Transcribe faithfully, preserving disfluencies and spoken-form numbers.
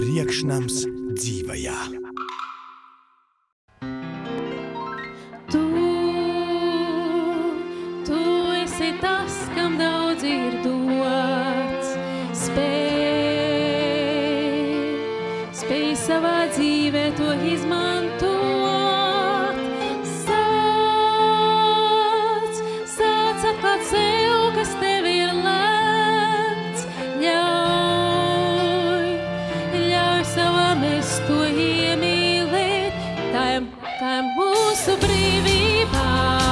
priekšnams dzīvajā. Tu, tu esi tas, kam daudz ir dots, spēj, spēj savā dzīvē to izmantot. Sāc, sāc atklāt sev, kas tev ir lemts, ļauj, ļauj savam es to iemīlēt, tā ir, tā ir mūsu brīvībā.